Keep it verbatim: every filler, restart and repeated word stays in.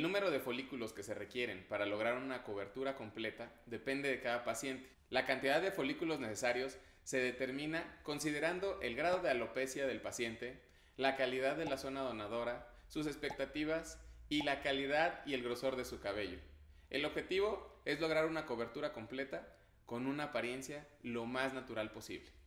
número de folículos que se requieren para lograr una cobertura completa depende de cada paciente. La cantidad de folículos necesarios se determina considerando el grado de alopecia del paciente, la calidad de la zona donadora, sus expectativas y la calidad y el grosor de su cabello. El objetivo es lograr una cobertura completa con una apariencia lo más natural posible.